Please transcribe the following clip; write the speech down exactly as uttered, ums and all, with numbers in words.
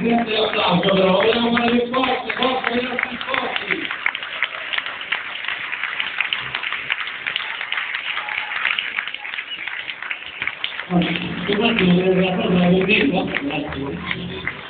grazie all'applauso però, vogliamo fare più forte, forte per i nostri sforzi. Infatti, la cosa la condivido, grazie.